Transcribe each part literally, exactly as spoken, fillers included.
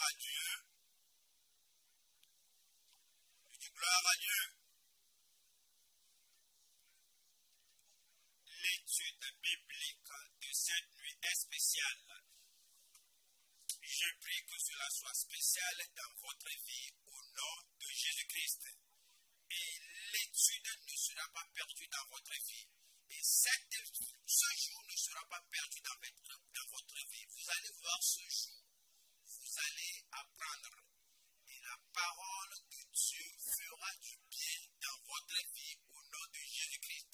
à Dieu. Je dis gloire à Dieu. L'étude biblique de cette nuit est spéciale. Je prie que cela soit spécial dans votre vie au nom de Jésus-Christ. Et l'étude ne sera pas perdue dans votre vie. Et cette, ce jour ne sera pas perdu dans votre, dans votre vie. Vous allez voir ce jour. Vous allez apprendre. Et la parole de Dieu fera du bien dans votre vie au nom de Jésus-Christ.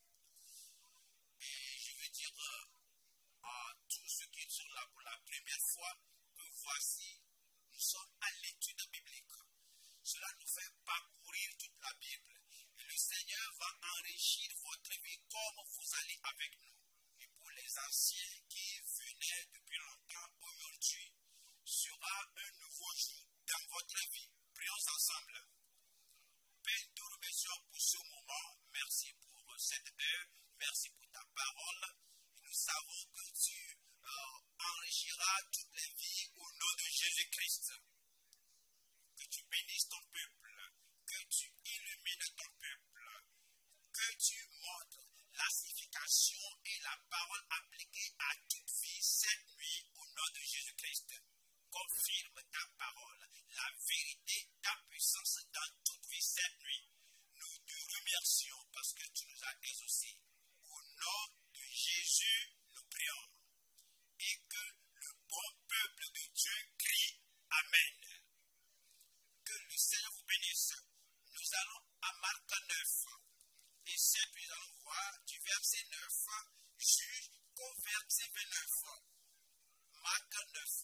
Et je veux dire à tous ceux qui sont là pour la première fois que voici, nous sommes à l'étude biblique. Cela nous fait parcourir toute la Bible. Et le Seigneur va enrichir votre vie comme vous allez avec nous. Et pour les anciens qui venaient depuis longtemps, aujourd'hui sera un nouveau jour dans votre vie. Prions ensemble. Père, nous remercions pour ce moment. Merci pour cette heure. Merci pour ta parole. Nous savons que tu euh, enrichiras toutes les vies au nom de Jésus-Christ. Que tu bénisses ton peuple. Que tu illumines ton peuple. Que tu montres la signification et la parole appliquée à toute vie cette nuit au nom de Jésus-Christ. Confirme ta parole, la vérité, ta puissance dans toute vie cette nuit. Nous te remercions parce que tu nous as exaucés. Au nom de Jésus, nous prions. Et que le bon peuple de Dieu crie Amen. Que le Seigneur vous bénisse. Nous allons à Marc neuf. Et c'est puis nous allons voir du verset neuf jusqu'au verset vingt-neuf. Marc neuf.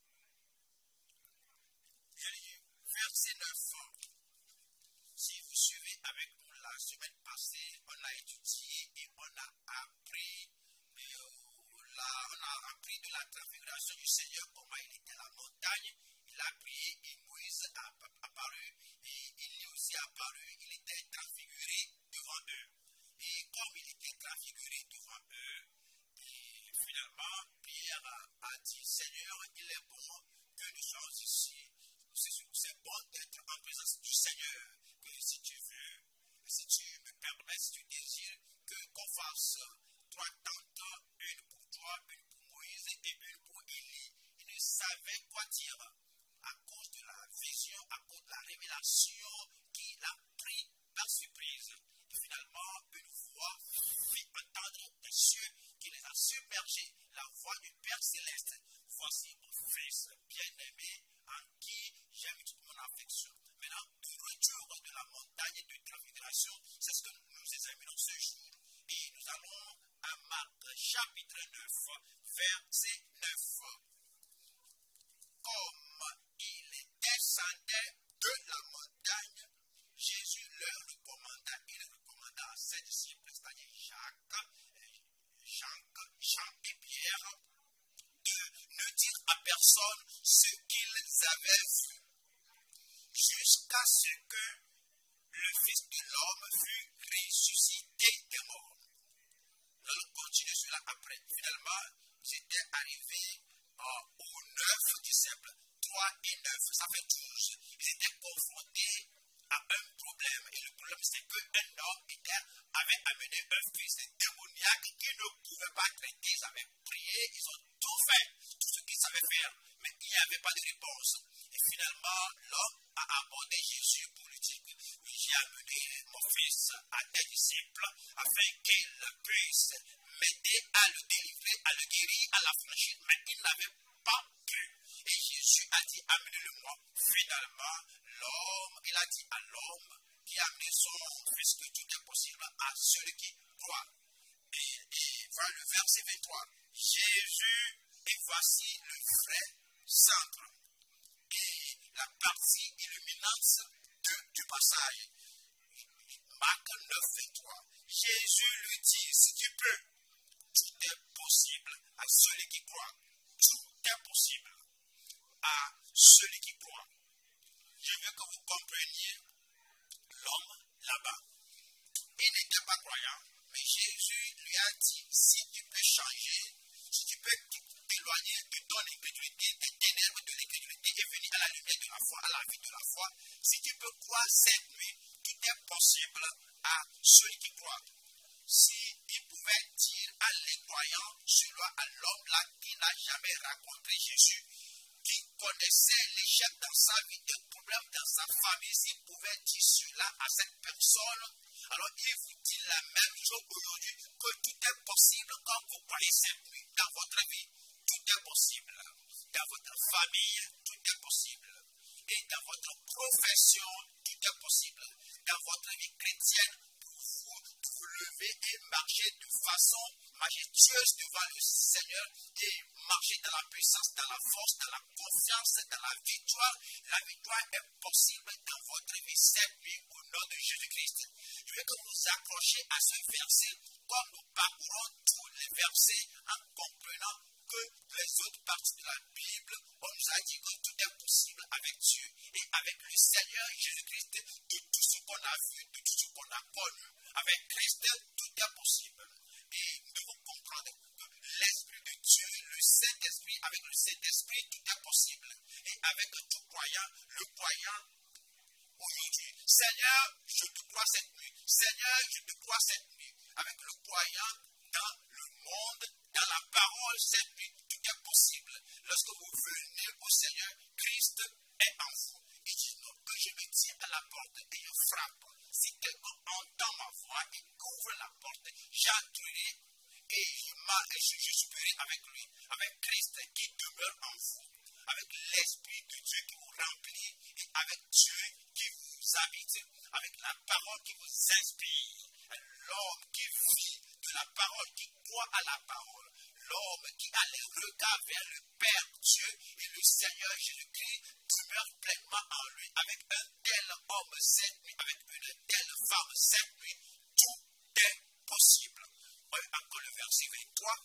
Verset neuf. Si vous suivez avec nous la semaine passée, on a étudié et on a appris, euh, là, on a appris de la transfiguration du Seigneur, comment il était à la montagne, il a prié et Moïse a apparu, et il est aussi apparu, il était transfiguré devant eux. Et comme il était transfiguré devant eux, et finalement, Pierre a, a dit, Seigneur, il est bon que nous soyons ici. C'est bon d'être en présence du Seigneur, que si tu veux, si tu me permets, si tu désires, que qu'on fasse trois tentes, une pour toi, une pour Moïse et une pour Élie. Il ne savait quoi dire à cause de la vision, à cause de la révélation qu'il a pris par surprise. Et finalement, une voix fit entendre des cieux qui les a submergés, la voix du Père Céleste. Voici mon fils bien-aimé en qui j'ai mis toute mon affection. Maintenant, le retour de la montagne de transfiguration, c'est ce que nous examinons ce jour. Et nous allons à Marc chapitre neuf, verset neuf. Comme il descendait de la montagne, Jésus leur recommanda, il recommanda à ses disciples, c'est-à-dire Jacques, Jacques, Jean et Pierre, de ne dire à personne ce qu'ils avaient vu, jusqu'à ce que le Fils de l'homme fût ressuscité des morts. Nous allons continuer cela après. Finalement, c'était arrivé euh, aux neuf disciples, trois et neuf, ça fait douze. Ils étaient confrontés à un problème. Et le problème, c'est qu'un homme était, avait amené un fils démoniaque qui ne pouvait pas traiter. Ils avaient prié, ils ont tout fait, tout ce qu'ils savaient faire, mais il n'y avait pas de réponse. Et finalement, l'homme a abordé Jésus pour lui dire, j'ai amené mon fils à tes disciples afin qu'il puisse m'aider à le délivrer, à le guérir, à l'affranchir. Mais il n'avait pas pu. Et Jésus a dit, amenez-le-moi. Finalement, l'homme, il a dit à l'homme qui a amené son fils que tout est possible à celui qui croit. Et, et voilà le verset vingt-trois. Jésus, et voici le vrai centre et la partie illuminante de, du passage. Marc neuf, vingt-trois. Jésus lui dit, si tu peux, tout est possible à celui qui croit. Tout est possible à celui qui croit. Je veux que vous compreniez l'homme là-bas. Il n'était pas croyant, mais Jésus lui a dit, si tu peux changer, si tu peux t'éloigner de ton incrédulité, des ténèbres de l'incrédulité et venir à la lumière de la foi, à la vie de la foi. Si tu peux croire cette nuit, tout est possible à celui qui croit. Si il pouvait dire à l'incroyant, celui à l'homme là qui n'a jamais rencontré Jésus, qui connaissait l'échec dans sa vie, des problèmes dans sa famille, s'il pouvait dire cela à cette personne, alors il vous dit la même chose aujourd'hui, que tout est possible quand vous croyez cette nuit dans votre vie. Tout est possible. Dans votre famille, tout est possible. Et dans votre profession, tout est possible. Dans votre vie chrétienne, vous vous levez et marchez de façon majestueuse devant le Seigneur et marchez dans la puissance, dans la force, dans la confiance, dans la victoire. La victoire est possible dans votre vie cette nuit au nom de Jésus-Christ. Je veux que vous vous accrochiez à ce verset comme nous parcourons tous les versets en comprenant que les autres parties de la Bible, on nous a dit que tout est possible avec Dieu et avec le Seigneur Jésus-Christ, de tout ce qu'on a vu, de tout ce qu'on a connu. Avec Christ, tout est possible. Et nous devons comprendre que l'Esprit de Dieu, le Saint-Esprit, avec le Saint-Esprit, tout est possible. Et avec tout croyant, le croyant, aujourd'hui, Seigneur, je te crois cette nuit. Seigneur, je te crois cette nuit. Avec le croyant dans le monde, dans la parole cette nuit, tout est possible. Lorsque vous venez au Seigneur, Christ est en vous. Il dit non, que je me tiens à la porte et je frappe. Si quelqu'un entend ma voix et ouvre la porte, j'entrerai et je, je, je souperai avec lui, avec Christ qui demeure en vous, avec l'Esprit de Dieu qui vous remplit et avec Dieu qui vous habite, avec la parole qui vous inspire. L'homme qui vit de la parole, qui croit à la parole, l'homme qui a les regards vers le Père Dieu et le Seigneur Jésus-Christ demeure pleinement en lui. Avec un tel homme cette nuit, avec une telle femme cette nuit, tout est possible. Encore le verset vingt-trois,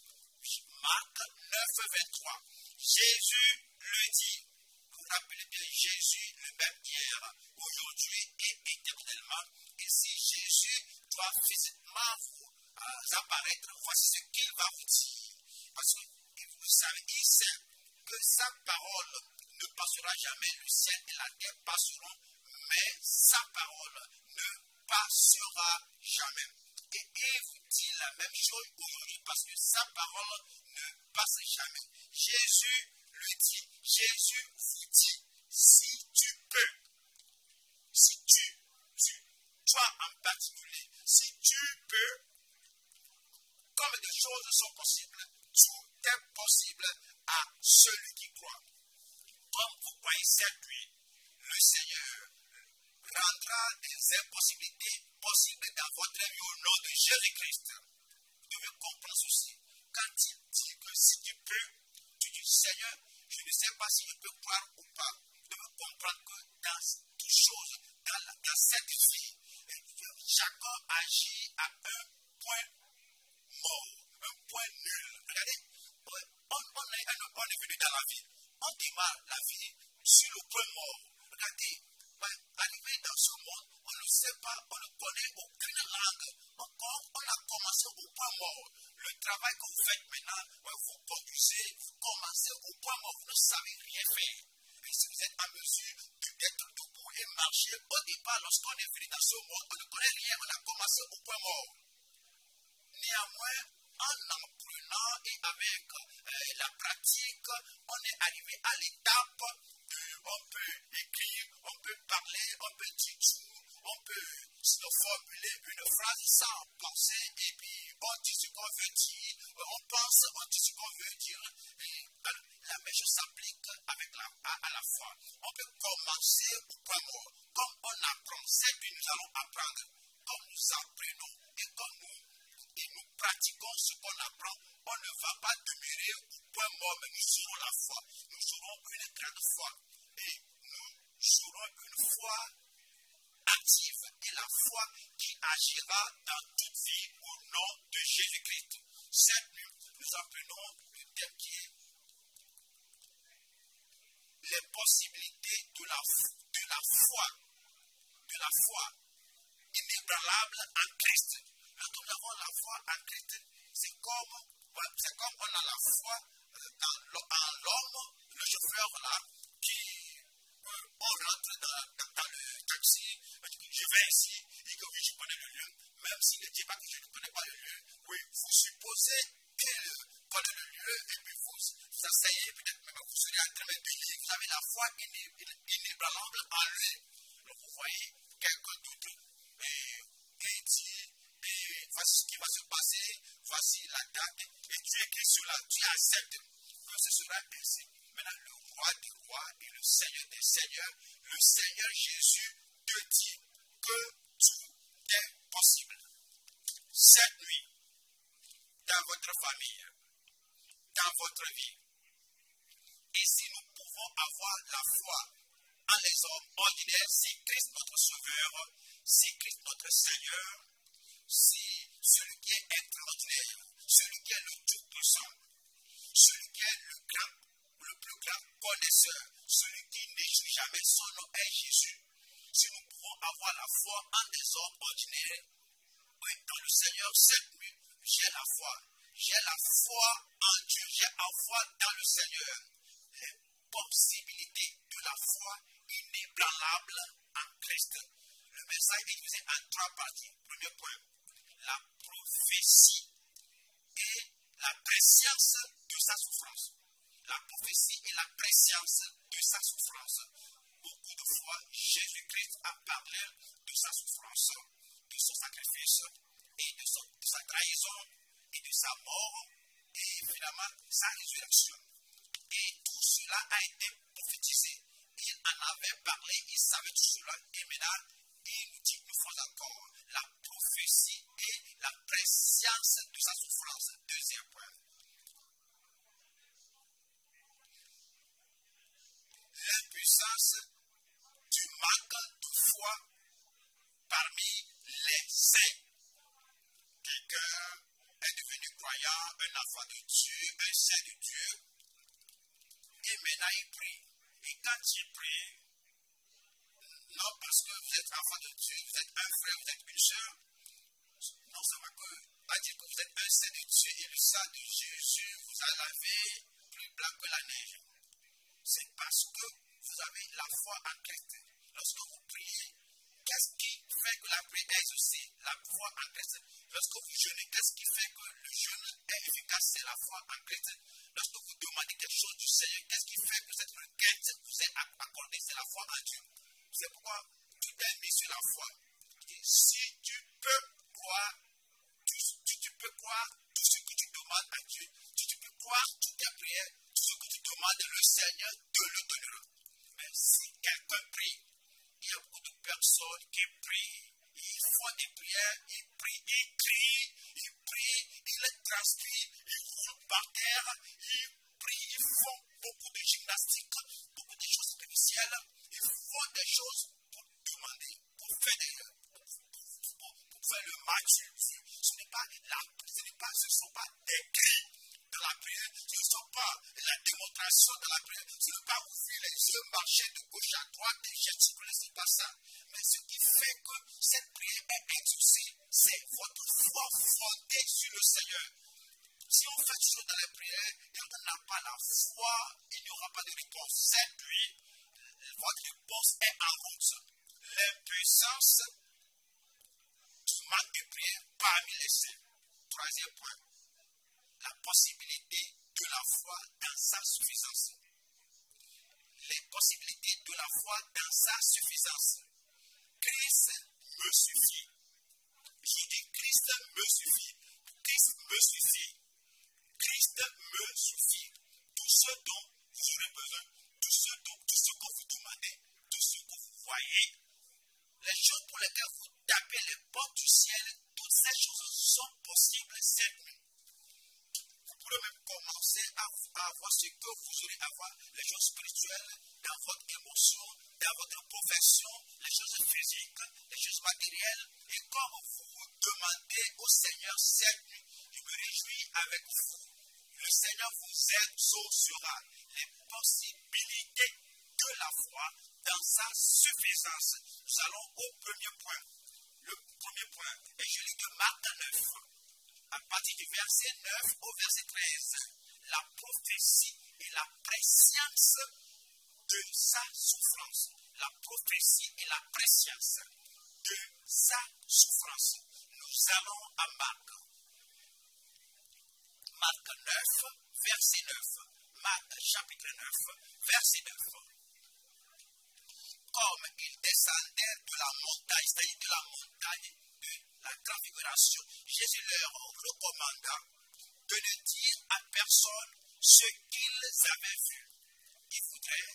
Marc neuf, vingt-trois. Jésus le dit. Vous vous rappelez bien, Jésus le même hier, aujourd'hui et éternellement. Et si Jésus doit physiquement vous euh, apparaître, voici ce qu'il va vous dire. Parce que vous savez, il sait que sa parole ne passera jamais, le ciel et la terre passeront, mais sa parole ne passera jamais. Et il vous dit la même chose aujourd'hui parce que sa parole ne passe jamais. Jésus lui dit, Jésus vous dit, si tu peux, si tu, tu, toi en particulier, si tu peux, comme des choses sont possibles, tout est possible à celui qui croit. Comme vous croyez cette nuit, le Seigneur rendra des impossibilités possibles dans votre vie au nom de Jésus-Christ. Vous devez comprendre ceci. Quand il dit que si tu peux, tu dis Seigneur, je ne sais pas si je peux croire ou pas. Vous devez comprendre que dans toutes choses, dans, la, dans cette vie, chacun agit à un point mort, un point nul. Regardez, on, on, est, on est venu dans la vie, on démarre la vie sur le point mort. Regardez, arrivé dans ce monde, on ne sait pas, on ne connaît aucune langue. Encore, on a commencé au point mort. Le travail que vous faites maintenant, vous conduisez, vous commencez au point mort, vous ne savez rien faire. Et si vous êtes en mesure d'être debout et marcher, au départ, lorsqu'on est venu dans ce monde, on ne connaît rien, on a commencé au point mort. Néanmoins, en apprenant et avec euh, la pratique, on est arrivé à l'étape où on peut écrire, on peut parler, on peut dire tout, on peut se formuler une phrase sans penser et puis on dit ce qu'on veut dire, on pense, on dit ce qu'on veut dire. Et, alors, la même chose s'applique avec la, à, à la foi. On peut commencer au point mort. Comme on apprend, c'est puis nous allons apprendre. Comme nous apprenons et comme nous, et nous pratiquons ce qu'on apprend, on ne va pas demeurer au point mort, mais nous aurons la foi. Nous aurons une grande foi. Et nous aurons une foi active et la foi qui agira dans toute vie au nom de Jésus-Christ. Cette nuit, nous apprenons le thème qui est les possibilités de la, de la foi, de la foi inébranlable en Christ. Quand nous avons la foi en Christ, c'est comme, c'est comme on a la foi dans, en l'homme, le chauffeur là, qui vous serez en train de lire, vous avez la foi inébranlable en lui. Donc vous voyez quelqu'un d'autre et dit, et voici ce qui va se passer, voici la date, et tu écris cela, tu acceptes que ce sera ainsi. Maintenant, le roi des rois et le Seigneur des seigneurs, le Seigneur Jésus te dit que tout est possible. Cette nuit, dans votre famille, dans votre vie, et si nous pouvons avoir la foi en les hommes ordinaires, si Christ notre Sauveur, si Christ notre Seigneur, si celui qui est extraordinaire, celui qui est le tout-puissant, celui qui est le grand, le plus grand connaisseur, celui qui n'échoue jamais, son nom est Jésus. Si nous pouvons avoir la foi en des hommes ordinaires, oui, dans le Seigneur, cette nuit, j'ai la foi. J'ai la foi en Dieu, j'ai la foi dans le Seigneur. Les possibilités de la foi inébranlable en Christ. Le message est divisé en trois parties. Premier point, la prophétie et la préscience de sa souffrance. La prophétie et la préscience de sa souffrance. Beaucoup de fois, Jésus-Christ a parlé de sa souffrance, de son sacrifice et de, son, de sa trahison et de sa mort et finalement sa résurrection. Et tout cela a été prophétisé. Il en avait parlé, il savait tout cela. Et maintenant, il nous dit une fois encore la prophétie et la préscience de sa souffrance. Deuxième point. L'impuissance du manque de foi parmi les saints. Quelqu'un est devenu croyant, un enfant de Dieu, un saint de Dieu. Et maintenant il prie. Et quand il prie, non parce que vous êtes enfant de Dieu, vous êtes un frère, vous êtes une soeur, non, ça va pas dire que vous êtes un saint de Dieu et le sang de Jésus vous a lavé plus blanc que la neige. C'est parce que vous avez la foi en Christ. Lorsque vous priez, qu'est-ce qui fait que la prière est aussi la foi en Christ? Lorsque vous jeûnez, qu'est-ce qui fait que le jeûne est efficace? C'est la foi en Christ. Lorsque vous demandez quelque chose du Seigneur, qu'est-ce qui fait que cette requête vous est accordée? C'est la foi en Dieu. C'est pourquoi tout est mis sur la foi. Et si tu peux croire, tu, tu, tu peux croire tout ce que tu demandes à Dieu, si tu peux croire toutes tes prières, tout ce que tu demandes, le Seigneur te le donnera. Mais si quelqu'un prie, il y a beaucoup de personnes qui prient, ils font des prières, ils prient, ils crient, ils prient, ils les transcrivent, ils roulent par terre, ils prient, ils font beaucoup de gymnastique, beaucoup de choses spirituelles, ils font des choses pour demander, pour faire des, pour, pour, pour faire le match. Ce n'est pas la, ce n'est pas, ce ne sont pas des cris de la prière, ce ne sont pas la démonstration de la prière, ce n'est pas ouvrir les yeux, marcher de gauche à droite et gesticuler, ce n'est pas ça. Mais ce qui fait que cette prière est exaucée, c'est votre foi fondée sur le Seigneur. Si on fait toujours dans les prières et on n'a pas la foi, il n'y aura pas de réponse. Cette nuit, votre réponse est en route. L'impuissance du manque de prière parmi les saints. Troisième point, la possibilité de la foi dans sa suffisance. Les possibilités de la foi dans sa suffisance. Christ me suffit. Je dis Christ me suffit. Christ me suffit. Christ me suffit. Tout ce dont vous aurez besoin, tout ce, dont, tout ce que vous demandez, tout ce que vous voyez, les choses pour lesquelles vous tapez les portes du ciel, toutes ces choses sont possibles cette nuit. Vous pourrez même commencer à, à avoir ce que vous aurez à avoir, les choses spirituelles, dans votre émotion, dans votre profession, les choses physiques, les choses matérielles. Et comme vous demandez au Seigneur cette nuit, je me réjouis avec vous. Le Seigneur vous exaucera les possibilités de la foi dans sa suffisance. Nous allons au premier point. Le premier point, et je lis de Marc neuf, à partir du verset neuf au verset treize, la prophétie et la préscience de sa souffrance. La prophétie et la préscience de sa souffrance. Nous allons à Marc. Marc neuf, verset neuf. chapitre neuf, verset neuf. Comme ils descendaient de la montagne, c'est-à-dire de la montagne de la transfiguration, Jésus leur recommanda de ne dire à personne ce qu'ils avaient vu. Il voudrait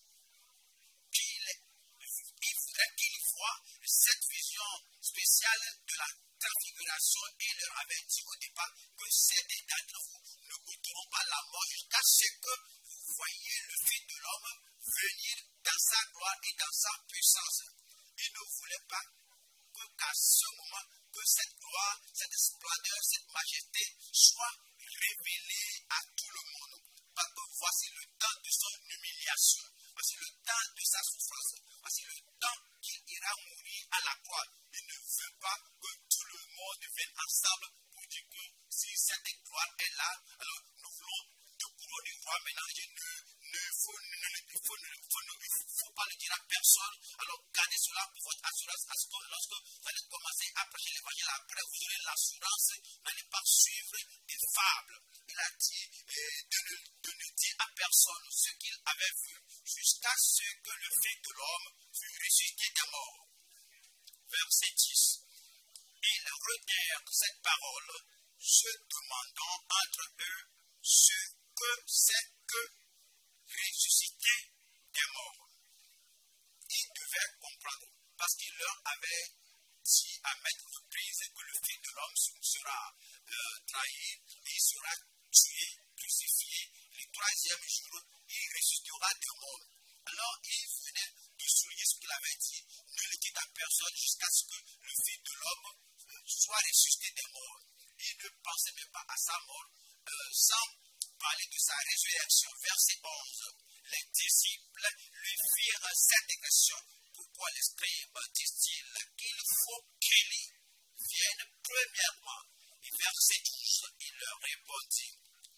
qu'ils il voudrait qu'ils voient cette vision spéciale de la transfiguration et leur avait dit au départ que certains d'entre vous ne goûteront pas la mort jusqu'à ce que vous voyez le Fils de l'homme venir dans sa gloire et dans sa puissance. Il ne voulait pas que qu'à ce moment, que cette gloire, cette splendeur, cette majesté soit révélée à tout le monde. Parce que voici le temps de son humiliation, voici le temps de sa souffrance, voici le temps qu'il ira mourir à la croix. Il ne veut pas que tout le monde vienne ensemble pour dire que si cette gloire est là, alors nous voulons de couronne du roi maintenant. Je ne, ne, faut, ne, ne, il faut, ne, faut, ne, faut pas le dire à personne. Alors gardez cela pour votre assurance, parce que lorsque vous allez commencer à prêcher l'évangile, après vous aurez l'assurance, n'allez pas suivre des fables. Il a dit euh, de, ne, de ne dire à personne ce qu'il avait vu, jusqu'à ce que le Fils de l'homme fût ressuscité des morts. Verset dix. Ils retinrent cette parole, se demandant entre eux ce que c'est que ressusciter des morts. Ils devaient comprendre, parce qu'il leur avait dit à maintes reprises que le Fils de l'homme sera euh, trahi, il sera tué, crucifié, le troisième jour, il ressuscitera des morts. Alors il venait de souligner ce qu'il avait dit, ne le dites à personne jusqu'à ce que le Fils de l'homme soit ressuscité des morts. Il ne pensait même pas à sa mort, euh, sans parler de sa résurrection. Verset onze. Les disciples lui firent cette question. Pourquoi les scribes disent-ils qu'il faut qu'il vienne premièrement? Et verset douze, il leur répondit,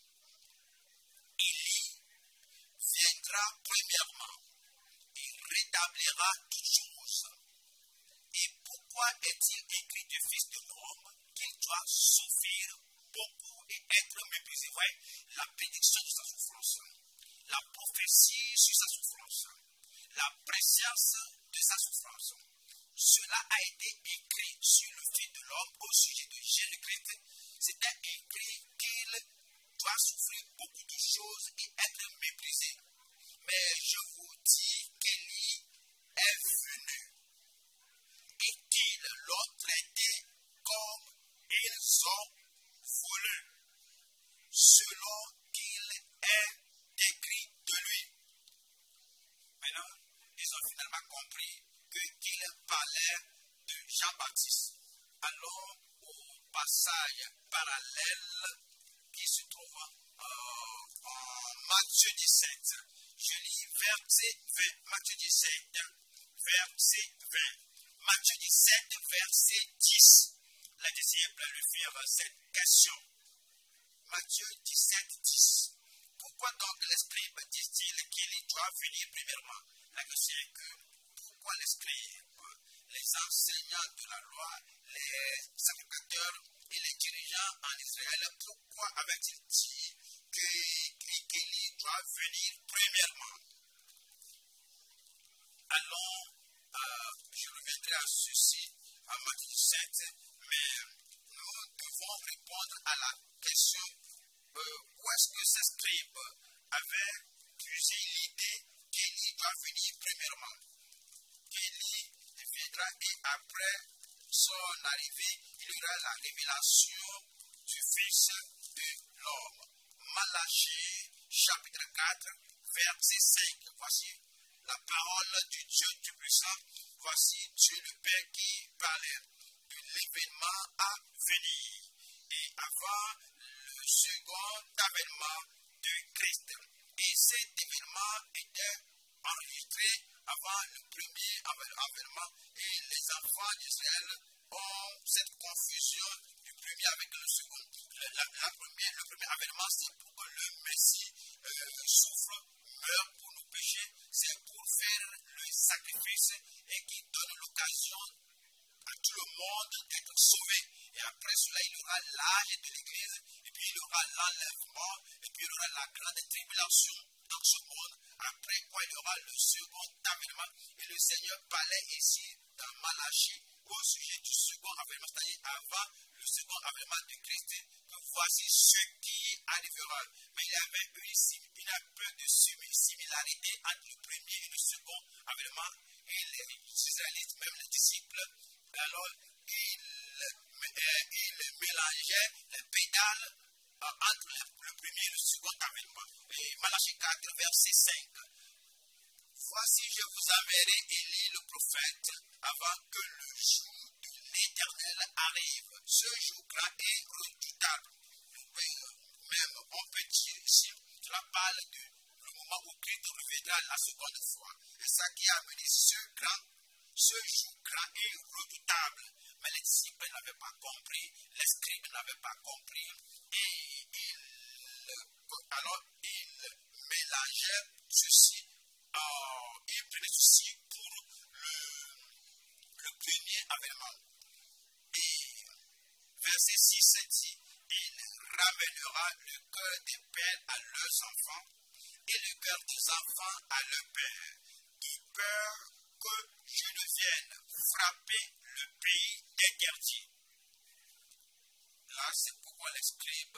Élie viendra premièrement, il rétablira toutes choses. Et pourquoi est-il écrit du Fils de l'homme qu'il doit souffrir beaucoup et être méprisé? Ouais, la prédiction de sa souffrance, la prophétie sur sa souffrance, la préscience de sa souffrance. Cela a été écrit sur le Fils de l'homme au sujet de Jésus-Christ. C'était écrit qu'il doit souffrir beaucoup de choses et être méprisé. Mais je vous dis qu'Élie est venu et qu'ils l'ont traité comme ils ont voulu, selon qu'il est écrit de lui. Maintenant, ils ont finalement compris qu'il parlait de Jean-Baptiste. Allons au passage parallèle qui se trouve euh, en Matthieu dix-sept. Je lis verset vingt. Matthieu dix-sept, verset vingt. Matthieu dix-sept, verset dix. Les disciples lui firent cette question. Matthieu dix-sept, dix. Pourquoi donc les scribes disent-ils qu'il doit venir premièrement? La question est que pourquoi les scribes, les enseignants de la loi, les sacrificateurs et les dirigeants en Israël, pourquoi avaient-ils dit qu'il doit venir premièrement? Allons, euh, je reviendrai à ceci à Matthieu dix-sept, mais nous devons répondre à la question euh, où est-ce que ces scribes avaient puisé l'idée qu'Élie doit venir premièrement. Élie viendra et après son arrivée, il y aura la révélation du Fils de l'homme. Malachie, chapitre quatre, verset cinq. Voici la parole du Dieu Tout-Puissant. Voici Dieu le Père qui parlait de l'événement à venir et avant le second avènement de Christ. Et cet événement était enregistré avant le premier avènement et les enfants d'Israël ont cette confusion du premier avec le second. La, la, la première, le premier avènement, c'est pour que le Messie euh, souffre, meurt pour nos péchés, c'est pour faire le sacrifice et qui donne l'occasion à tout le monde d'être sauvé. Et après cela, il y aura l'âge de l'Église, et puis il y aura l'enlèvement, et puis il y aura la grande tribulation dans ce monde. Après quoi, il y aura le second avènement. Et le Seigneur parlait ici dans Malachie au sujet du second avènement, c'est-à-dire avant le second avènement de Christ, que voici ce qui arrivera. Mais il y avait une, une un peu de similarité entre le premier et le second avènement. Et les Israélites, même les disciples, alors ils, ils mélangeaient les pédales entre le, le premier et le second avènement. Et Malachie quatre, verset cinq. Voici, je vous enverrai Élie le prophète avant que le jour de l'Éternel arrive. Ce jour grand et redoutable. Même on peut dire ici, cela parle du moment où Christ reviendra la seconde fois. Et ça qui a amené ce grand, ce jour grand et redoutable. Mais les disciples n'avaient pas compris, les scribes n'avaient pas compris. Et ils, alors ils mélangeaient ceci. Euh, il prenait ceci pour le, le premier avènement. Et verset six dit, il ramènera le cœur des pères à leurs enfants et le cœur des enfants à leurs pères, de peur que je ne vienne frapper le pays interdit. Là, c'est pourquoi les scribes,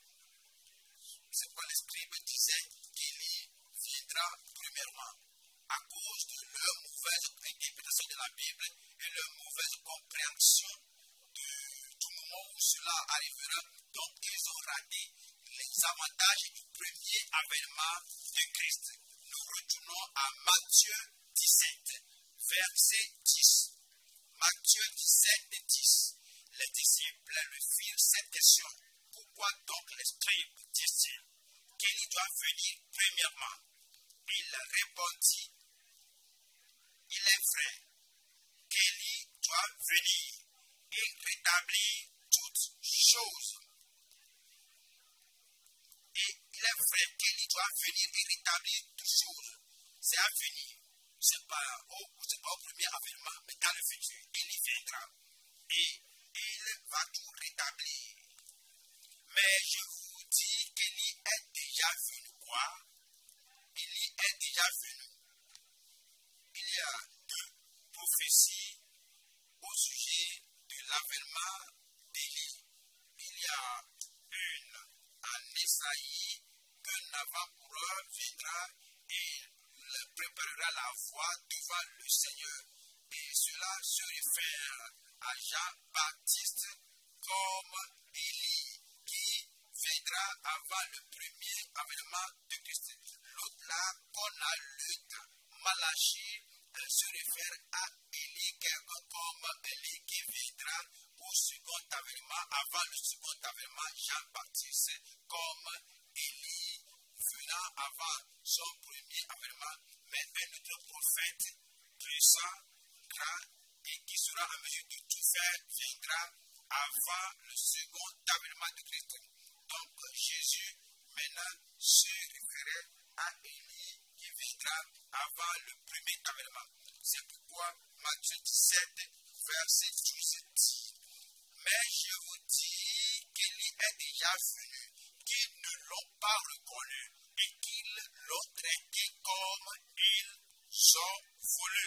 c'est pourquoi les scribes disaient qu'il y viendra premièrement à cause de leur mauvaise interprétation de la Bible et leur mauvaise compréhension de, du moment où cela arrivera. Donc, ils ont raté les avantages du premier avènement de Christ. Nous retournons à Matthieu dix-sept, verset dix. Matthieu dix-sept, dix. Les disciples lui firent cette question. Pourquoi donc les scribes disent-ils qu'il doit venir premièrement? Il répondit, il est vrai qu'Élie doit venir et rétablir toutes choses. Et il est vrai qu'Élie doit venir et rétablir toutes choses. C'est à venir. Ce n'est pas, pas au premier avènement, mais dans le futur, Élie viendra. Et il va tout rétablir. Mais je vous dis qu'Élie est déjà venu quoi? Élie est déjà venu. Il y a deux prophéties au sujet de l'avènement d'Élie. Il y a une en Isaïe qu'un avant-coureur viendra et préparera la voie devant le Seigneur. Et cela se réfère à Jean-Baptiste comme Élie qui viendra avant le premier avènement de Christ. L'autre là qu'on a lu dans Malachie se réfère à Élie comme Élie qui viendra au second avènement, avant le second avènement, Jean-Baptiste comme Élie venant avant son premier avènement, mais un autre prophète puissant, grand et qui sera en mesure de tout faire viendra avant le second avènement de Christ. Donc Jésus maintenant se référait à Élie qui viendra avant le premier avènement. C'est pourquoi Matthieu dix-sept, verset douze dit, mais je vous dis qu'Élie est déjà venu, qu'ils ne l'ont pas reconnu et qu'ils l'ont traité comme ils ont voulu.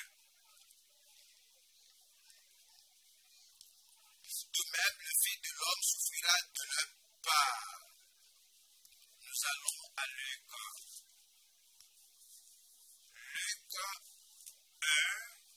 De même, le Fils de l'homme souffrira de leur part. Nous allons à Luc. Luc un.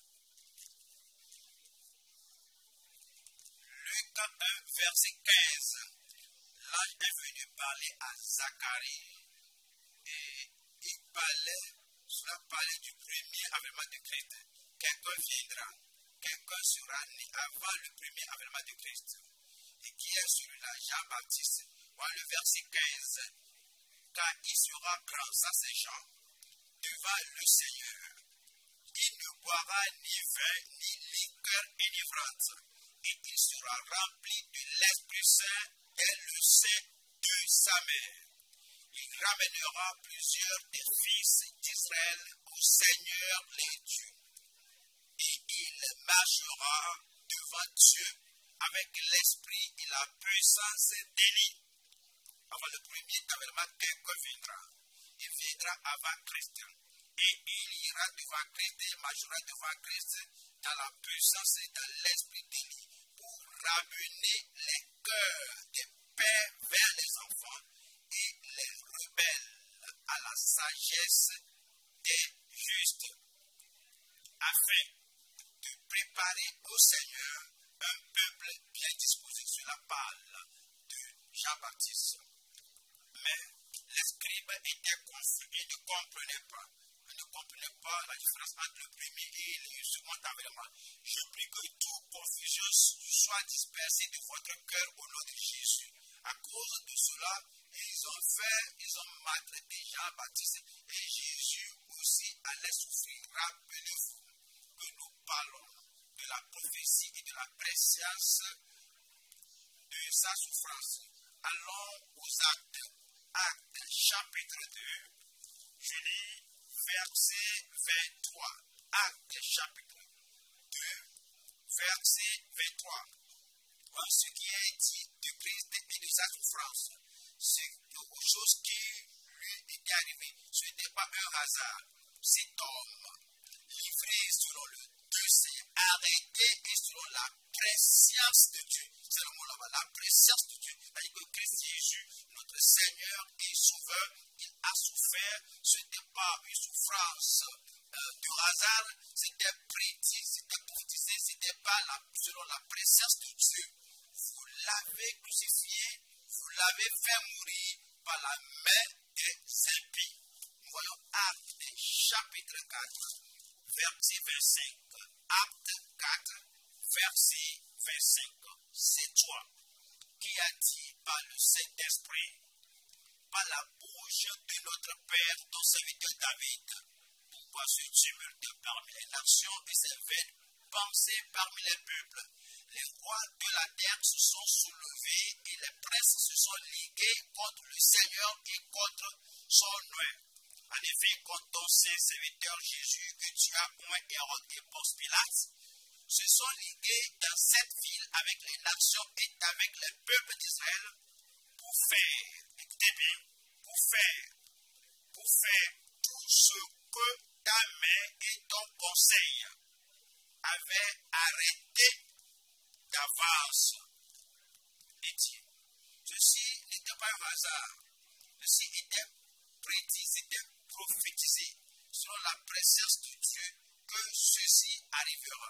Luc un, verset quinze. L'ange est venu parler à Zacharie. Et il parlait, cela parlait du premier avènement de Christ. Quelqu'un viendra. Quelqu'un sera né avant le premier avènement de Christ. Et qui est celui-là? Jean-Baptiste. Voilà le verset quinze. Car il sera grand, ça c'est Jean, devant le Seigneur. Il ne boira ni vin, ni liqueur enivrante. Et il sera rempli de l'Esprit Saint et le sein de sa mère. Il ramènera plusieurs des fils d'Israël au Seigneur les dieux. Et il marchera devant devant Dieu avec l'esprit et la puissance d'Élie. Avant le premier tabernacle, quelqu'un viendra. Il viendra avant Christ. Et il ira devant Christ, il marchera devant Christ dans la puissance et dans l'esprit d'Élie pour ramener les cœurs des pères vers les enfants et les rebelles à la sagesse des justes, afin de préparer au Seigneur un peuple bien disposé sur la parole de Jean-Baptiste. Mais les scribes étaient confus et ne comprenaient pas. Ils ne comprenaient pas la différence entre le premier et le second tabernacle. Je prie que toute confusion soit dispersée de votre cœur au nom de Jésus. À cause de cela, ils ont fait, ils ont maltraité Jean-Baptiste et Jésus aussi allait souffrir. Rappelez-vous que nous parlons de la prophétie et de la préscience de sa souffrance. Allons aux actes. Actes chapitre deux. Je lis verset vingt-trois. Actes chapitre deux, verset vingt-trois. En ce qui est dit de Christ et de sa souffrance, c'est aux choses qui lui étaient arrivées. Ce n'était pas un hasard. Cet homme, livré selon le dessein, arrêté et selon la préscience de Dieu. C'est le mot là-bas, la préscience de Dieu. C'est-à-dire que Christ Jésus, notre Seigneur et Sauveur, il a souffert. Ce n'était pas une souffrance euh, du hasard, c'était prédit, c'était prophétisé, ce n'était pas la, selon la préscience de Dieu. Vous l'avez crucifié, vous l'avez fait mourir par la main des impies. Nous voyons Actes chapitre quatre, verset vingt-cinq. Acte quatre, verset vingt-cinq. C'est toi qui as dit par le Saint-Esprit, par la bouche de notre Père, ton serviteur David, pourquoi ce tumulte parmi les nations et ces vaines pensées parmi les peuples. Les rois de la terre se sont soulevés et les princes se sont ligués contre le Seigneur et contre son nom. En effet, quand ton saint serviteur Jésus, que tu as oint Hérode et Ponce Pilate, se sont ligués dans cette ville avec les nations et avec les peuples d'Israël pour faire, écoutez bien, pour faire, pour faire tout ce que ta main et ton conseil avaient arrêté d'avance. Et dit, ceci n'était pas un hasard, ceci était prédit, c'était prophétisé selon la présence de Dieu que ceci arrivera.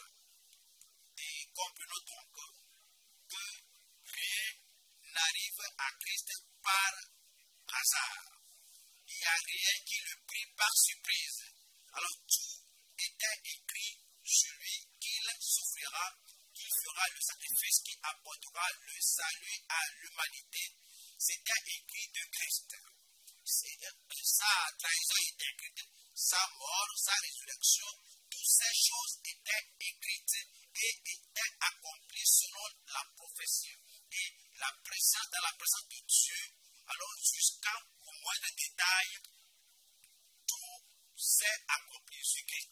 Et comprenons donc que rien n'arrive à Christ par hasard. Il n'y a rien qui le prit par surprise. Alors tout était écrit sur lui qu'il souffrira, qu'il fera le sacrifice qui apportera le salut à l'humanité. C'était écrit de Christ. Sa trahison était écrite, sa mort, sa résurrection, toutes ces choses étaient écrites et étaient accomplies selon la prophétie. Et la présence, dans la présence de Dieu, alors jusqu'au moindre détail, tout s'est accompli sur Christ.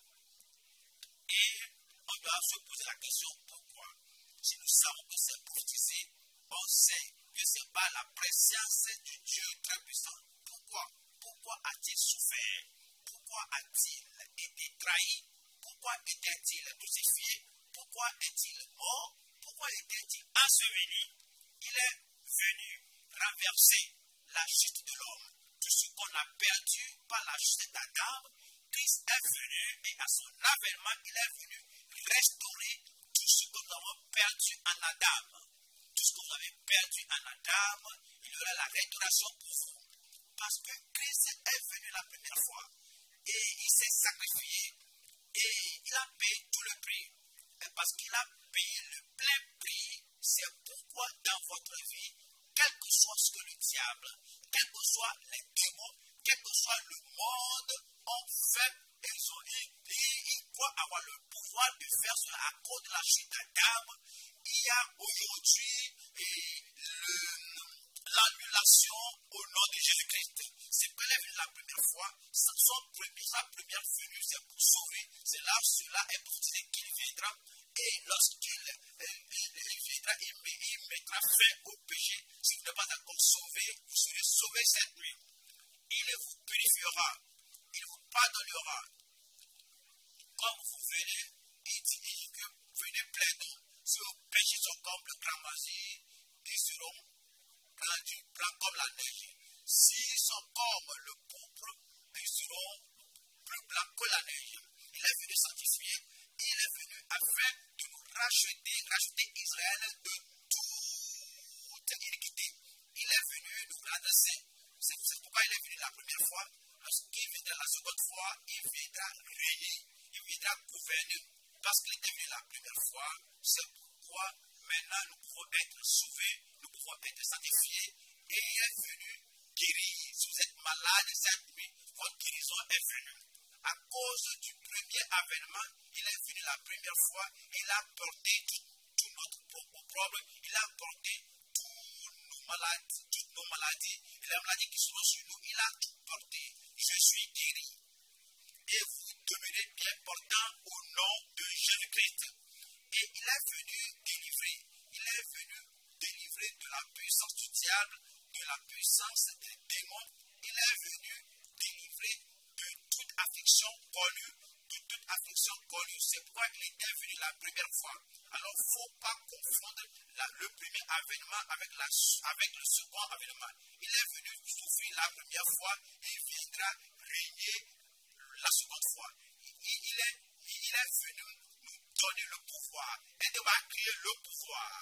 Et on doit se poser la question, pourquoi? Si nous savons que c'est prophétisé, on sait que ce n'est pas la présence du Dieu très puissant. Pourquoi? Pourquoi a-t-il souffert? Pourquoi a-t-il été trahi? Pourquoi était-il crucifié? Pourquoi est-il mort? Pourquoi était-il enseveli? Il est venu renverser la chute de l'homme. Tout ce qu'on a perdu par la chute d'Adam, Christ est venu et à son avènement, il est venu restaurer tout ce que nous avons perdu en Adam. Tout ce que vous avez perdu en Adam, il y aura la restauration pour vous. Parce que Christ est venu la première fois et il s'est sacrifié et il a payé tout le prix. Et parce qu'il a payé le plein prix, c'est pourquoi dans votre vie, quel que soit ce que le diable, quel que soit les démons, quel que soit le monde, ont fait, ils ont dit, ils croient avoir le pouvoir de faire cela à cause de la chute d'Adam. Il y a aujourd'hui le l'annulation au nom de Jésus-Christ. C'est quand il est venu la première fois, son premier, sa première venue, c'est pour sauver. C'est là, cela est prophétisé qu'il viendra. Et lorsqu'il euh, il viendra, il, il mettra fin au péché. Si vous n'êtes pas encore sauvé, vous serez sauvé cette nuit. Il vous purifiera. Il vous pardonnera. Comme vous venez, il dit que vous venez plaindre. Si vos péchés sont comme le cramoisi, ils seront rendus blancs comme la neige. S'ils sont comme le pourpre, ils seront plus blancs que la neige. Il est venu sanctifier. Il est venu afin de nous racheter, racheter Israël de toute iniquité. Il est venu nous rendre saints. C'est pourquoi il est venu la première fois. Lorsqu'il viendra la seconde fois, il viendra régner, il viendra gouverner. Parce qu'il est venu la première fois, c'est pourquoi maintenant nous pouvons être sauvés, nous pouvons être sanctifiés. Et il est venu guérir. Si vous êtes malade cette nuit, votre guérison est venue. À cause du premier avènement, il est venu la première fois, il a porté tout, tout notre opprobre, il a porté toutes nos maladies, toutes nos maladies, et les maladies qui sont sur nous, il a tout porté. Je suis guéri. Et vous devenez bien portant au nom de Jésus-Christ. Et il est venu délivrer, il est venu délivrer de la puissance du diable, de la puissance des démons, il est venu délivrer de toute affliction connue, de toute affliction connue. C'est pourquoi il est venu la première fois. Alors, il ne faut pas confondre la, le premier avènement avec, la, avec le second avènement. Il est venu souffrir la première fois et il viendra régner la seconde fois. Il, il, est, il est venu nous donner le pouvoir et de créer le pouvoir.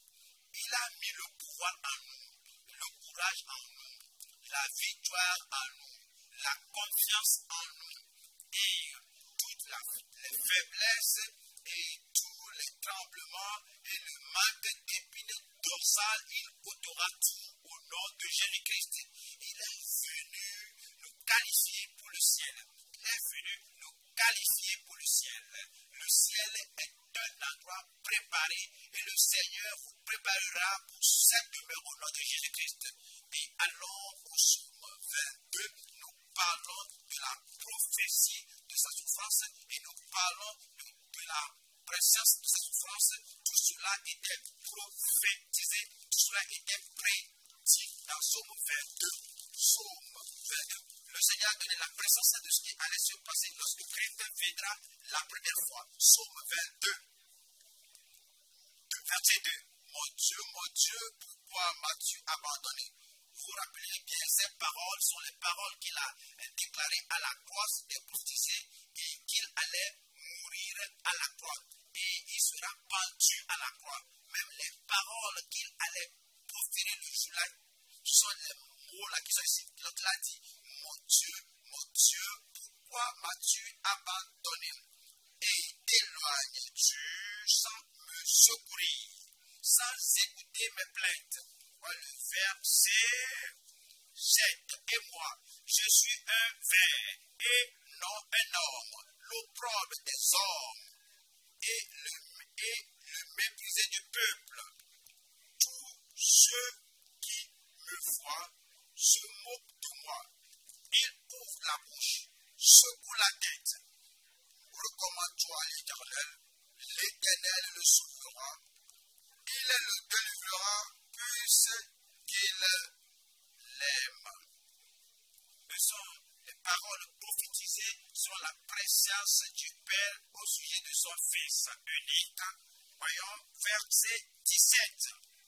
Il a mis le pouvoir en nous, le courage en nous, la victoire en nous, la confiance en nous et toutes la, les faiblesses et tous les tremblements et le manque d'épines dorsales, il ôtera tout au nom de Jésus-Christ. Il est venu nous qualifier pour le ciel. Il est venu nous qualifier pour le ciel. Le ciel est un endroit préparé et le Seigneur vous préparera pour cette demeure au nom de Jésus-Christ. Et allons au psaume vingt-deux, nous parlons de la prophétie de sa souffrance et nous parlons de, de la présence de sa souffrance. Tout cela était prophétisé, tout cela était prédit dans psaume vingt-deux. Psaume vingt-deux. Le Seigneur a donné la présence de ce qui allait se passer lorsque Christ viendra la première fois. Psaume vingt-deux. Verset deux. Mon Dieu, mon Dieu, pourquoi m'as-tu abandonné? Vous vous rappelez bien, ces paroles sont les paroles qu'il a déclarées à la croix, c'était prophétisé, et qu'il allait mourir à la croix. Et il sera pendu à la croix. Même les paroles qu'il allait proférer le jour-là, ce sont les mots-là qui sont ici. Donc il a dit, mon Dieu, mon Dieu, pourquoi m'as-tu abandonné? Et t'éloignes-tu sans me secourir, sans écouter mes plaintes? Le verset sept. Et moi, je suis un ver et non un homme, l'opprobre des hommes et le, et le méprisé du peuple. Tous ceux qui me voient se moquent de moi. Ils ouvrent la bouche, secouent la tête. Recommande-toi à l'Éternel, l'Éternel le sauvera, il le délivrera, puisqu'il l'aime. Ce sont les paroles prophétisées sur la présence du Père au sujet de son Fils unique. Voyons verset dix-sept.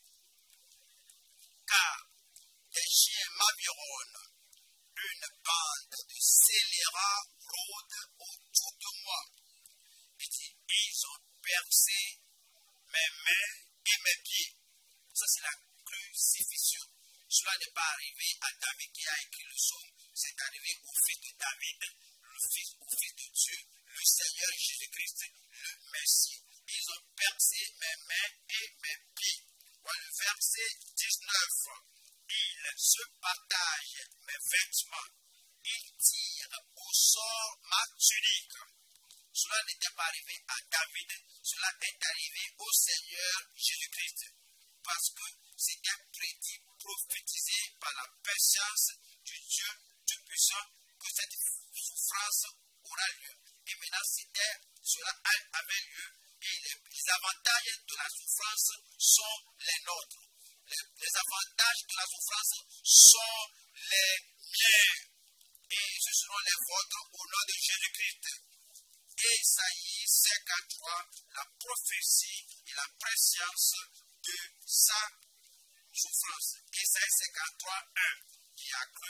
Car des chiens m'environnent, une bande de scélérats rôde autour de moi. Il dit, ils ont percé mes mains et mes pieds. Ça, c'est la crucifixion. Cela n'est pas arrivé à David qui a écrit le psaume, c'est arrivé au fils de David, le fils, au fils de Dieu, le Seigneur Jésus-Christ, le Messie. Ils ont percé mes mains et mes pieds. Voilà le verset dix-neuf. Ils se partagent mes vêtements. Ils tirent au sort ma tunique. Cela n'était pas arrivé à David, cela est arrivé au Seigneur Jésus-Christ. parce que c'était prédit, prophétisé par la patience du Dieu Tout-Puissant que cette souffrance aura lieu. Et maintenant, c'était, cela avait lieu. Et les, les avantages de la souffrance sont les nôtres. Les, les avantages de la souffrance sont les miens. Et ce seront les vôtres au nom de Jésus-Christ. Et Isaïe cinquante-trois, la prophétie et la préscience de sa souffrance. Isaïe cinquante-trois, un, qui a cru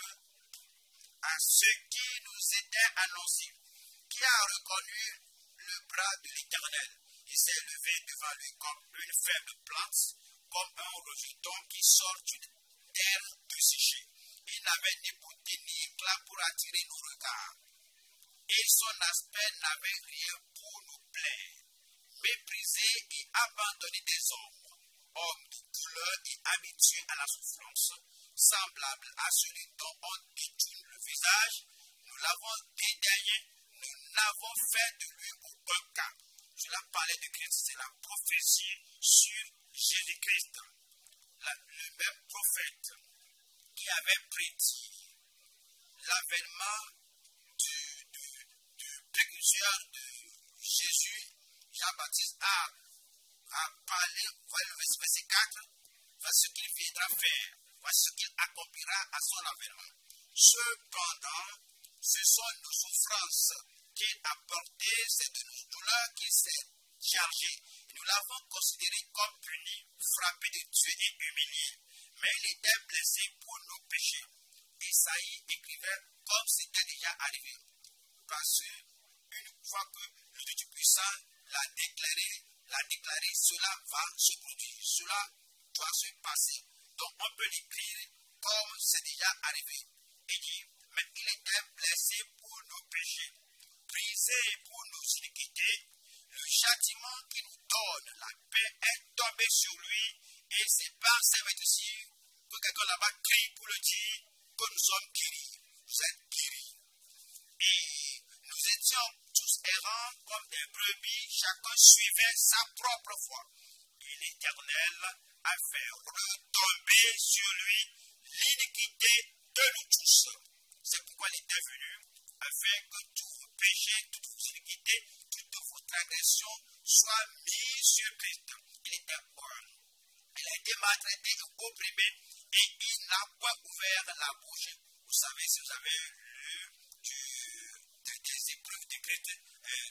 à ce qui nous était annoncé, qui a reconnu le bras de l'Éternel. Il s'est levé devant lui comme une faible plante, comme un rejeton qui sort d'une terre desséchée. Il n'avait ni beauté ni éclat pour attirer nos regards. Et son aspect n'avait rien pour nous plaire. Méprisé et abandonné des hommes, homme de douleur et habitué à la souffrance, semblable à celui dont on détourne le visage, nous l'avons dédaigné, nous n'avons fait de lui aucun cas. Je la parlais de Christ, c'est la prophétie sur Jésus-Christ, le même prophète qui avait prédit l'avènement du, du, du précurseur de Jésus. Jean-Baptiste a, a parlé, voilà le verset quatre, voici ce qu'il viendra faire, voici ce qu'il accomplira à son avènement. Cependant, ce sont nos souffrances qu'il a portées, c'est de nos douleurs qu'il s'est chargé. Nous l'avons considéré comme puni, frappé de Dieu et humilié, mais il était blessé pour nos péchés. Isaïe écrivait comme c'était déjà arrivé. Parce qu'une fois que le Dieu Tout-Puissant l'a déclaré, l'a déclaré, cela va se produire, cela doit se passer. Donc on peut l'écrire comme c'est déjà arrivé. Et dit, mais il était blessé pour nos péchés, brisé pour nos iniquités. Le châtiment qui nous donne la paix est tombé sur lui, et c'est par ces ici que quelqu'un là-bas crie pour le dire que nous sommes guéris. Vous êtes guéris. Et nous étions tous errants comme des brebis, chacun suivait sa propre voie. Et l'Éternel a fait retomber sur lui l'iniquité de nous tous. C'est pourquoi il est venu, afin que tous vos péchés, toutes vos iniquités, toutes vos transgressions soient mis sur Christ. Il était bon. Il a été maltraité et opprimé, et il n'a pas ouvert la bouche. Vous savez, si vous avez lu du, de, des épreuves de Christ, euh,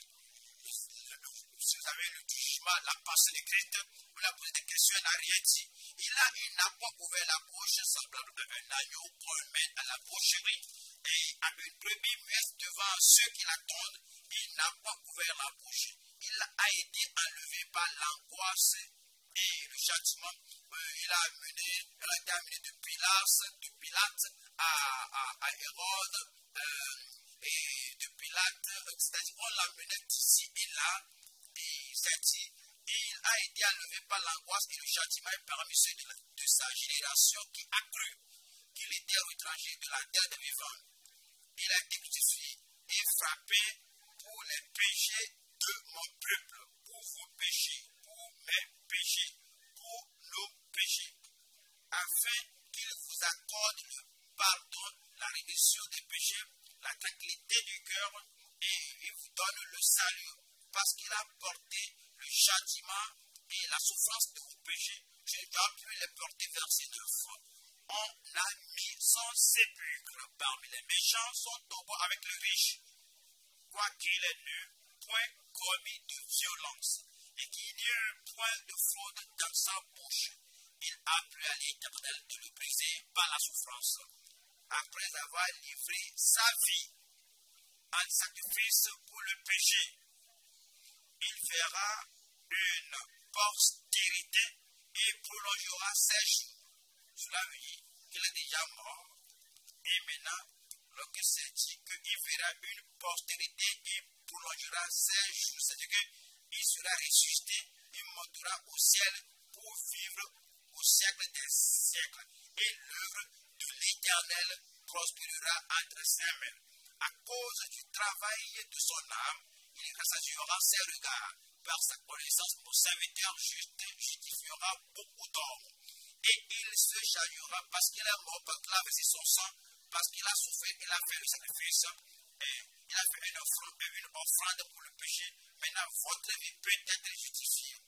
si vous avez lu du jugement, la pensée de Christ, vous l'avez posé des questions, il n'a rien dit. Il n'a il pas ouvert la bouche, semblable à un agneau qu'on met à la boucherie, et à une brebis muette devant ceux qui l'attendent. Il n'a pas ouvert la bouche. Il a été enlevé par l'angoisse et le châtiment. Euh, il a amené, il a été amené de Pilate, de Pilate à, à, à Hérode, euh, et de Pilate, c'est-à-dire on l'a mené d'ici et là, et c'est dit, et il a été enlevé par l'angoisse et le châtiment est parmi ceux de, de sa génération qui a cru qu'il était étranger de la terre des vivants. Il a été crucifié et frappé pour les péchés de mon peuple, pour vos péchés, pour mes péchés, pour nos péchés, afin qu'il vous accorde le pardon, la rémission des péchés, la tranquillité du cœur, et il vous donne le salut, parce qu'il a porté le châtiment et la souffrance de vos péchés. Je dois plus les porter, verset neuf. On a mis son sépulcre parmi les méchants, son tombeau avec le riche, quoiqu'il ait n'eût point commis de violence, et qu'il n'y ait point de fraude dans sa bouche. Il a plu à l'Éternel de le briser par la souffrance, après avoir livré sa vie en sacrifice pour le péché. Il fera une postérité et prolongera ses jours. Cela veut dire qu'il est déjà mort. Et maintenant, lorsque c'est dit qu'il fera une postérité et prolongera ses jours, c'est-à-dire qu'il sera ressuscité, il montera au ciel pour vivre au siècle des siècles. Et l'œuvre de l'Éternel prospérera entre ses mains. À cause du travail de son âme, il rassasiera ses regards par sa connaissance, mon serviteur juste justifiera beaucoup d'hommes. Et il se chargera parce qu'il est mort, parce qu'il a versé son sang, parce qu'il a souffert, il a fait le sacrifice, et il a fait une offrande, une offrande pour le péché. Maintenant, votre vie peut être justifiée.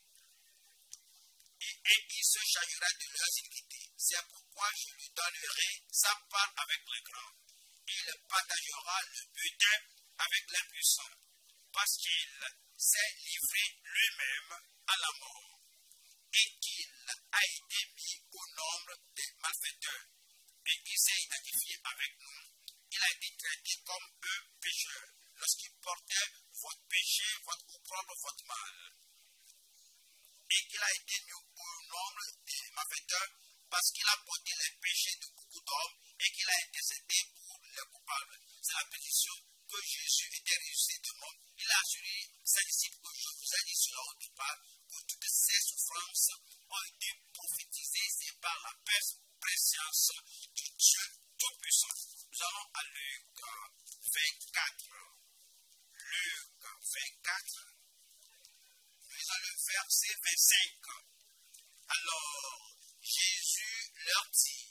Et, et il se chargera de leurs iniquités. C'est pourquoi je lui donnerai sa part avec les grands. Il partagera le butin avec les puissants, parce qu'il s'est livré lui-même à la mort, et qu'il a été mis au nombre des malfaiteurs, et il s'est identifié avec nous. Il a été traité comme un pécheur, lorsqu'il portait votre péché, votre opprobre, votre mal. Et qu'il a été mis au nombre des malfaiteurs, parce qu'il a porté les péchés de beaucoup d'hommes, et qu'il a intercédé pour les coupables. C'est la pétition que Jésus était ressuscité de mort. Il a assuré ses disciples que je vous ai dit sur le départ, que toutes ces souffrances ont été prophétisées, c'est par la préscience du Dieu Tout-Puissant. Nous allons à Luc vingt-quatre. Luc vingt-quatre. Nous allons le verset vingt-cinq. Alors, Jésus leur dit,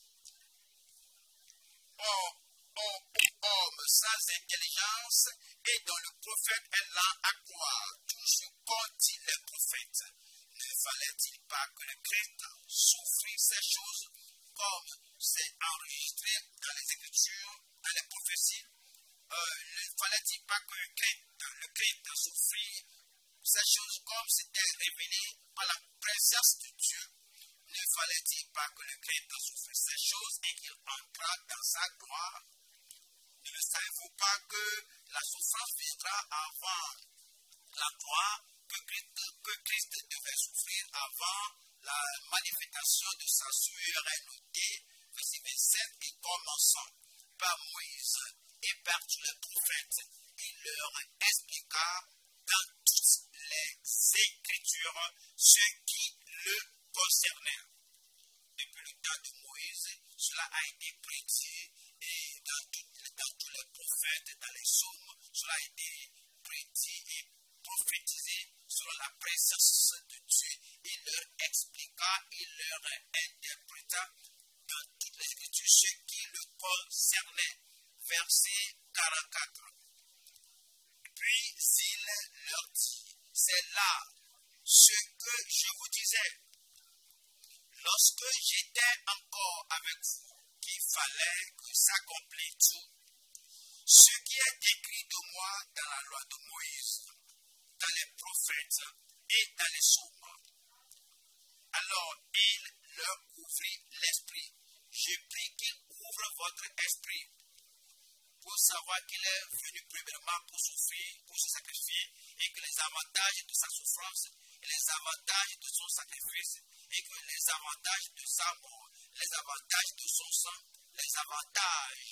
oh, oh, homme sans intelligence et dont le prophète est lent à croire, toujours qu'ont-ils les prophètes? Ne fallait-il pas que le Christ souffrisse ces choses comme c'est enregistré dans les Écritures, dans les prophéties? Euh, ne fallait-il pas que le Christ, le Christ souffrisse ces choses comme c'était révélé par la présence de Dieu? Ne fallait-il pas que le Christ souffrisse ces choses et qu'il entra dans sa gloire? Ne savez-vous pas que la souffrance viendra avant la gloire, que Christ, que Christ devait souffrir avant la manifestation de sa sueur est notée, verset vingt-sept, et commençant par Moïse et par tous les prophètes, il leur expliqua dans toutes les Écritures ce qui le concernait. Depuis le temps de Moïse, cela a été prédit et dans, tout, dans tous les prophètes, dans les psaumes, cela a été prédit et prophétisé selon la présence de Dieu. Il leur expliqua, il leur interpréta dans toutes les Écritures ce qui le concernait. Verset quarante-quatre. Puis il leur dit, c'est là ce que je vous disais lorsque j'étais encore avec vous, qu'il fallait que s'accomplisse tout ce qui est écrit de moi dans la loi de Moïse, dans les prophètes et dans les psaumes. Alors il leur ouvrit l'esprit. Je prie qu'il ouvre votre esprit pour savoir qu'il est venu premièrement pour souffrir, pour se sacrifier, et que les avantages de sa souffrance, et les avantages de son sacrifice, et que les avantages de sa mort, les avantages de son sang, les avantages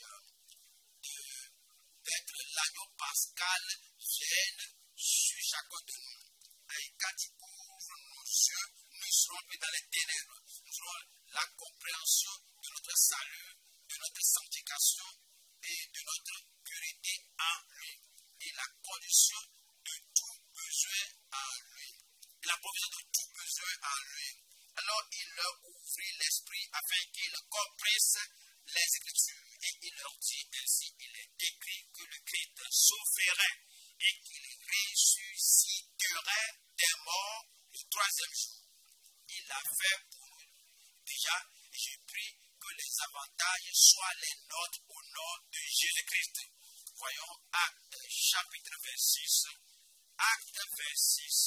d'être l'agneau pascal viennent sur chacun de nous. Et quand il ouvre nos yeux, nous serons plus dans les ténèbres. Nous aurons la compréhension de notre salut, de notre sanctification et de notre purité en lui. Et la condition de tout besoin en lui. Et la provision de tout besoin en lui. Alors il leur ouvrit l'esprit afin qu'ils comprennent les Écritures. Et il leur dit ainsi, il est écrit que le Christ sauverait et qu'il ressusciterait des morts le troisième jour. Il l'a fait pour nous déjà, et je prie que les avantages soient les nôtres au nom de Jésus-Christ. Voyons Acte chapitre vingt-six. Acte vingt-six.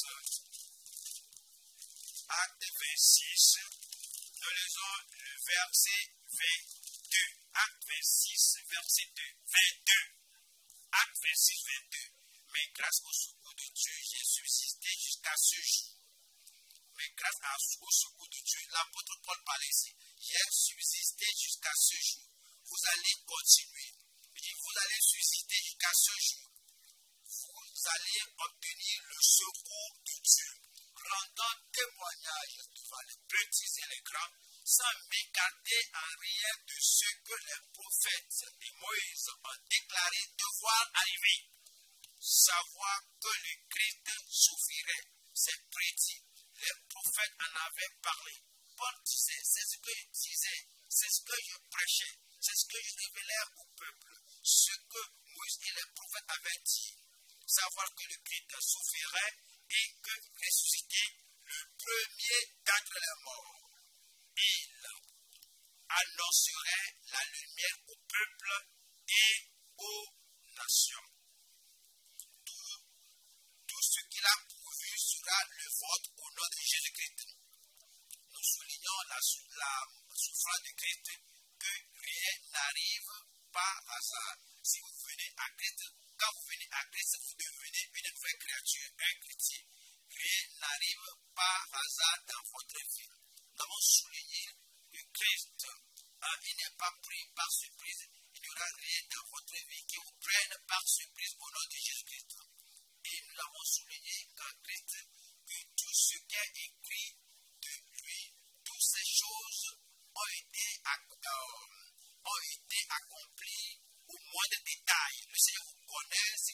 Acte vingt-six. Nous lisons le verset vingt-deux. Acte vingt-six, verset deux. vingt-deux. Acte vingt-six, vingt-deux. Mais grâce au secours de Dieu, j'ai subsisté jusqu'à ce jour. Mais grâce au secours de Dieu, l'apôtre Paul parle ici. J'ai subsisté jusqu'à ce jour. Vous allez continuer. Il dit, vous allez subsister jusqu'à ce jour. Vous allez obtenir le secours de Dieu, rendant témoignage devant les petits et les grands, sans m'écarter en rien de ce que les prophètes et Moïse ont déclaré devoir arriver. savoir que le Christ souffrirait. C'est prédit. Les prophètes en avaient parlé. Paul disait, c'est ce que je disais, c'est ce que je prêchais, c'est ce que je révélais au peuple, ce que Moïse et les prophètes avaient dit. Savoir que le Christ souffrirait et que ressuscité le premier d'entre les morts. Il annoncerait la lumière au peuple et aux nations. Tout, tout ce qu'il a pourvu sera le vôtre au nom de Jésus-Christ. Nous soulignons la, la souffrance de Christ, que rien n'arrive par hasard. Si vous venez à Christ, quand vous venez à Christ, vous devenez une vraie créature, un chrétien. Rien n'arrive par hasard dans votre vie. Nous avons souligné que Christ, hein, il n'est pas pris par surprise. Il n'y aura rien dans votre vie qui vous prenne par surprise au nom de Jésus-Christ. Et nous avons souligné qu'en Christ, que tout ce qui est écrit de lui, toutes ces choses ont été, euh, ont été accomplies au moins de détails. Le Seigneur vous connaît,